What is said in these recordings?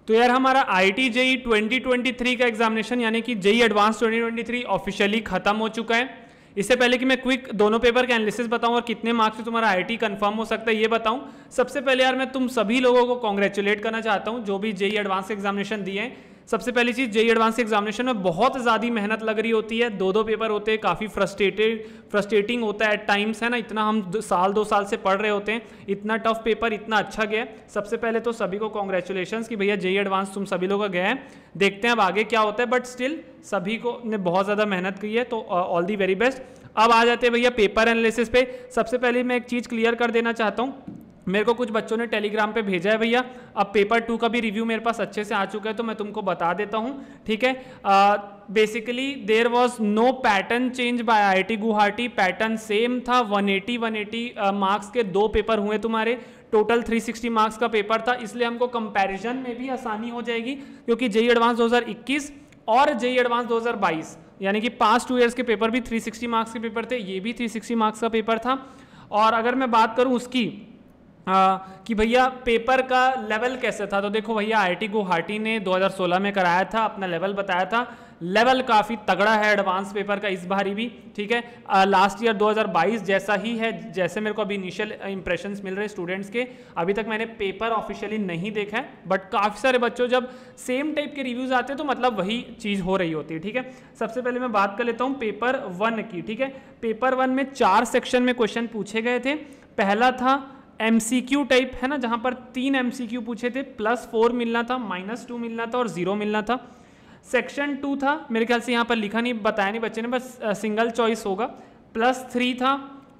तो यार हमारा IIT JEE 2023 का एग्जामिनेशन यानी कि JEE एडवांस 2023 ऑफिशियली खत्म हो चुका है। इससे पहले कि मैं क्विक दोनों पेपर का एनालिसिस बताऊं और कितने मार्क्स से तुम्हारा IIT कंफर्म हो सकता है ये बताऊं, सबसे पहले यार मैं तुम सभी लोगों को कॉन्ग्रेचुलेट करना चाहता हूं जो भी JEE एडवांस एग्जामिनेशन दिए हैं। सबसे पहली चीज, JEE एडवांस एग्जामिनेशन में बहुत ज़्यादा मेहनत लग रही होती है, दो पेपर होते हैं, काफ़ी फ्रस्ट्रेटिंग होता है एट टाइम्स, है ना। इतना हम 2 साल से पढ़ रहे होते हैं, इतना टफ पेपर इतना अच्छा गया। सबसे पहले तो सभी को कॉन्ग्रेचुलेशंस कि भैया JEE एडवांस तुम सभी लोग का गया है। देखते हैं अब आगे क्या होता है, बट स्टिल सभी को ने बहुत ज़्यादा मेहनत की है, तो ऑल दी वेरी बेस्ट। अब आ जाते हैं भैया पेपर एनालिसिस पे। सबसे पहले मैं एक चीज़ क्लियर कर देना चाहता हूँ, मेरे को कुछ बच्चों ने टेलीग्राम पे भेजा है भैया, अब पेपर 2 का भी रिव्यू मेरे पास अच्छे से आ चुका है, तो मैं तुमको बता देता हूँ, ठीक है। Basically there was no pattern change by IIT Guwahati, pattern same था। 180 मार्क्स के 2 पेपर हुए तुम्हारे, टोटल 360 मार्क्स का पेपर था, इसलिए हमको कंपैरिजन में भी आसानी हो जाएगी, क्योंकि JEE एडवांस 2021 और JEE एडवांस 2022 यानी कि पास्ट 2 ईयर्स के पेपर भी 360 मार्क्स के पेपर थे, ये भी 360 मार्क्स का पेपर था। और अगर मैं बात करूँ उसकी कि भैया पेपर का लेवल कैसे था, तो देखो भैया IIT गुवाहाटी ने 2016 में कराया था, अपना लेवल बताया था, लेवल काफ़ी तगड़ा है एडवांस पेपर का इस बारी भी, ठीक है। लास्ट ईयर 2022 जैसा ही है, जैसे मेरे को अभी इनिशियल इंप्रेशंस मिल रहे हैं स्टूडेंट्स के। अभी तक मैंने पेपर ऑफिशियली नहीं देखा है, बट काफ़ी सारे बच्चों जब सेम टाइप के रिव्यूज़ आते हैं तो मतलब वही चीज़ हो रही होती है, ठीक है। सबसे पहले मैं बात कर लेता हूँ पेपर 1 की, ठीक है। पेपर 1 में 4 सेक्शन में क्वेश्चन पूछे गए थे। पहला था MCQ टाइप, है ना, जहाँ पर 3 MCQ पूछे थे, +4 मिलना था, -2 मिलना था और 0 मिलना था। सेक्शन 2 था, मेरे ख्याल से यहाँ पर लिखा नहीं, बताया नहीं बच्चे ने, बस सिंगल चॉइस होगा, +3 था,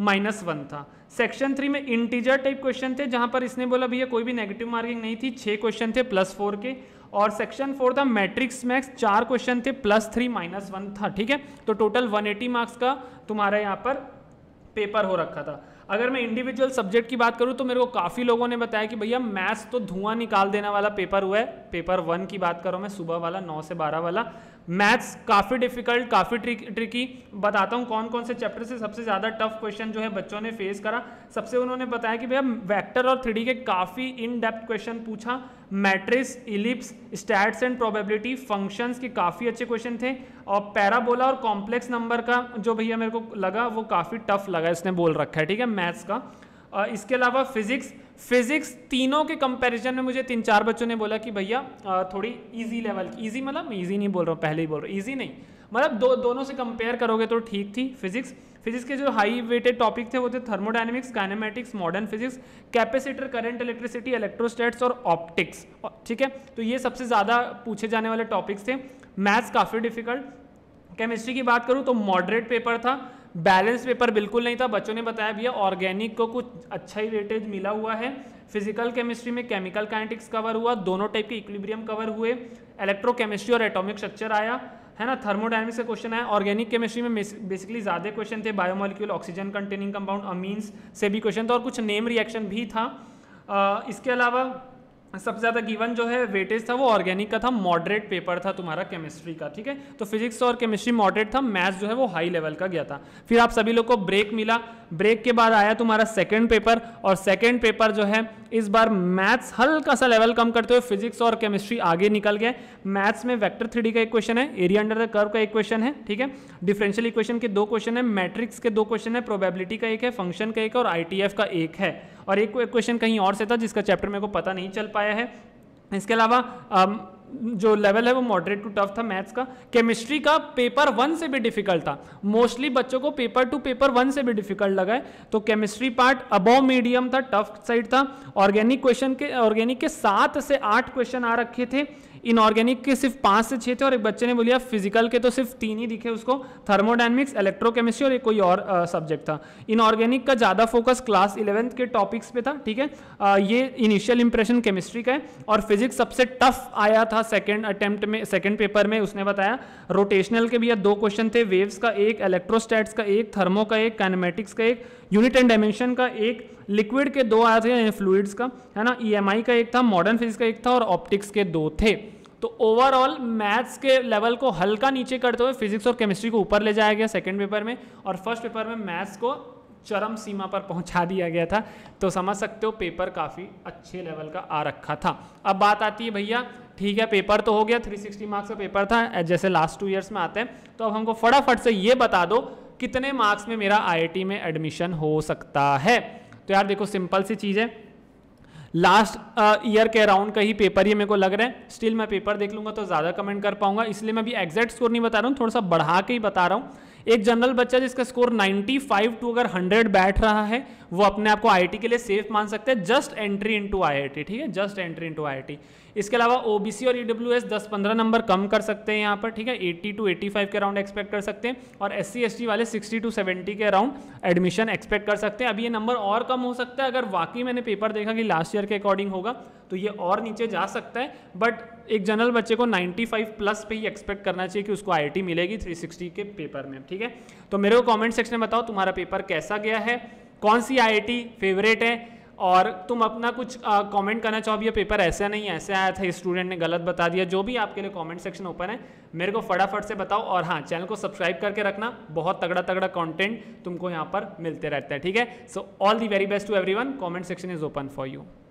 -1 था। सेक्शन 3 में इंटीजर टाइप क्वेश्चन थे, जहाँ पर इसने बोला भैया कोई भी नेगेटिव मार्किंग नहीं थी, 6 क्वेश्चन थे +4 के। और सेक्शन 4 था मैट्रिक्स मैक्स, 4 क्वेश्चन थे, +3 -1 था, ठीक है। तो टोटल 180 मार्क्स का तुम्हारा यहाँ पर पेपर हो रखा था। अगर मैं इंडिविजुअल सब्जेक्ट की बात करूं तो मेरे को काफ़ी लोगों ने बताया कि भैया मैथ्स तो धुआं निकाल देने वाला पेपर हुआ है। पेपर 1 की बात करो, मैं सुबह वाला 9 से 12 वाला, मैथ्स काफ़ी डिफिकल्ट, काफ़ी ट्रिकी। बताता हूं कौन कौन से चैप्टर से सबसे ज़्यादा टफ क्वेश्चन जो है बच्चों ने फेस करा। सबसे उन्होंने बताया कि भैया वेक्टर और 3D के काफ़ी इन डेप्थ क्वेश्चन पूछा, matrix, ellipse, stats and probability, functions के काफ़ी अच्छे क्वेश्चन थे। और पैराबोला और कॉम्प्लेक्स नंबर का जो भैया मेरे को लगा वो काफ़ी टफ लगा, इसने बोल रखा है, ठीक है, मैथ्स का। इसके अलावा फिजिक्स तीनों के कंपैरिजन में मुझे 3-4 बच्चों ने बोला कि भैया थोड़ी इजी लेवल की, इजी मतलब मैं इजी नहीं बोल रहा हूँ, पहले ही बोल रहा हूँ, इजी नहीं मतलब दोनों से कंपेयर करोगे तो ठीक थी। फिजिक्स के जो हाई वेटेड टॉपिक थे वो थे thermodynamics, kinematics, modern physics, capacitor, current, electricity, electrostatics और ऑप्टिक्स, ठीक है। तो ये सबसे ज़्यादा पूछे जाने वाले टॉपिक्स थे। मैथ्स काफ़ी डिफिकल्ट। केमिस्ट्री की बात करूँ तो मॉडरेट पेपर था, बैलेंस पेपर बिल्कुल नहीं था। बच्चों ने बताया भैया ऑर्गेनिक को कुछ अच्छा ही वेटेज मिला हुआ है। फिजिकल केमिस्ट्री में केमिकल काइनेटिक्स कवर हुआ, दोनों टाइप के इक्विलिब्रियम कवर हुए, इलेक्ट्रोकेमिस्ट्री और एटॉमिक स्ट्रक्चर आया, है ना, थर्मोडायनेमिक्स का क्वेश्चन आया। ऑर्गेनिक केमिस्ट्री में बेसिकली ज़्यादा क्वेश्चन थे, biomolecule, oxygen containing compound, amines से भी क्वेश्चन था और कुछ नेम रिएक्शन भी था। इसके अलावा सबसे ज़्यादा गिवन जो है वेटेज था वो ऑर्गेनिक का था, मॉडरेट पेपर था तुम्हारा केमिस्ट्री का, ठीक है। तो फिजिक्स और केमिस्ट्री मॉडरेट था, मैथ्स जो है वो हाई लेवल का गया था। फिर आप सभी लोग को ब्रेक मिला, ब्रेक के बाद आया तुम्हारा सेकंड पेपर, और सेकंड पेपर जो है इस बार मैथ्स हल्का सा लेवल कम करते हुए फिजिक्स और केमिस्ट्री आगे निकल गए। मैथ्स में वेक्टर 3D का एक क्वेश्चन है, एरिया अंडर द कर्व का एक क्वेश्चन है, ठीक है, डिफरेंशियल इक्वेशन के 2 क्वेश्चन है, मैट्रिक्स के 2 क्वेश्चन है, प्रोबेबिलिटी का एक है, फंक्शन का एक है और ITF का एक है, और एक क्वेश्चन कहीं और से था जिसका चैप्टर मेरे को पता नहीं चल पाया है। इसके अलावा जो लेवल है वो मॉडरेट टू टफ था मैथ्स का। केमिस्ट्री का पेपर 1 से भी डिफिकल्ट था, मोस्टली बच्चों को पेपर 2 पेपर 1 से भी डिफिकल्ट लगा है। तो केमिस्ट्री पार्ट अबव मीडियम था, टफ साइड था। ऑर्गेनिक के 7 से 8 क्वेश्चन आ रखे थे, इनऑर्गेनिक के सिर्फ 5 से 6 थे, और एक बच्चे ने बोलिया फिजिकल के तो सिर्फ 3 ही दिखे उसको, थर्मोडायनेमिक्स, इलेक्ट्रोकेमिस्ट्री और एक कोई और सब्जेक्ट था। इनऑर्गेनिक का ज़्यादा फोकस क्लास 11th के टॉपिक्स पे था, ठीक है। ये इनिशियल इंप्रेशन केमिस्ट्री का है। और फिजिक्स सबसे टफ आया था सेकेंड अटेम्प्ट में, सेकेंड पेपर में उसने बताया। रोटेशनल के भी 2 क्वेश्चन थे, वेव्स का एक, इलेक्ट्रोस्टैट्स का एक, थर्मो का एक, काइनेमेटिक्स का एक, यूनिट एंड डायमेंशन का एक, लिक्विड के 2 आए थे, फ्लूइड्स का, है ना, EMI का एक था, मॉडर्न फिजिक्स का एक था और ऑप्टिक्स के 2 थे। तो ओवरऑल मैथ्स के लेवल को हल्का नीचे करते हुए फिजिक्स और केमिस्ट्री को ऊपर ले जाया गया सेकंड पेपर में, और फर्स्ट पेपर में मैथ्स को चरम सीमा पर पहुंचा दिया गया था। तो समझ सकते हो पेपर काफ़ी अच्छे लेवल का आ रखा था। अब बात आती है भैया ठीक है, पेपर तो हो गया, 360 मार्क्स का पेपर था जैसे लास्ट 2 ईयर्स में आते हैं। तो अब हमको फटाफट से ये बता दो कितने मार्क्स में मेरा आईआईटी में एडमिशन हो सकता है। तो यार देखो सिंपल सी चीज़ है, लास्ट ईयर के अराउंड का ही पेपर ये मेरे को लग रहा है। स्टिल मैं पेपर देख लूंगा तो ज़्यादा कमेंट कर पाऊंगा, इसलिए मैं अभी एग्जैक्ट स्कोर नहीं बता रहा हूँ, थोड़ा सा बढ़ा के ही बता रहा हूँ। एक जनरल बच्चा जिसका स्कोर 95 टू अगर 100 बैठ रहा है वो अपने आप को आईआईटी के लिए सेफ मान सकते हैं, जस्ट एंट्री इनटू आईआईटी, ठीक है, जस्ट एंट्री इनटू आईआईटी। इसके अलावा ओबीसी और ईडब्ल्यूएस 10-15 नंबर कम कर सकते हैं यहाँ पर, ठीक है, 80 टू 85 के अराउंड एक्सपेक्ट कर सकते हैं, और एससी एसटी वाले 60 टू 70 के अराउंड एडमिशन एक्सपेक्ट कर सकते हैं। अभी ये नंबर और कम हो सकता है, अगर वाकई मैंने पेपर देखा कि लास्ट ईयर के अकॉर्डिंग होगा तो ये और नीचे जा सकता है, बट एक जनरल बच्चे को 95 प्लस पे ही एक्सपेक्ट करना चाहिए कि उसको आईआईटी मिलेगी 360 के पेपर में, ठीक है। तो मेरे को कमेंट सेक्शन में बताओ तुम्हारा पेपर कैसा गया है, कौन सी आईआईटी फेवरेट है, और तुम अपना कुछ कमेंट करना चाहो, ये पेपर ऐसा नहीं ऐसे आया था, स्टूडेंट ने गलत बता दिया, जो भी आपके लिए कमेंट सेक्शन ओपन है, मेरे को फटाफट से बताओ। और हाँ, चैनल को सब्सक्राइब करके रखना, बहुत तगड़ा तगड़ा कंटेंट तुमको यहाँ पर मिलते रहता है, ठीक है। So all the very best to everyone, comment section is open for you.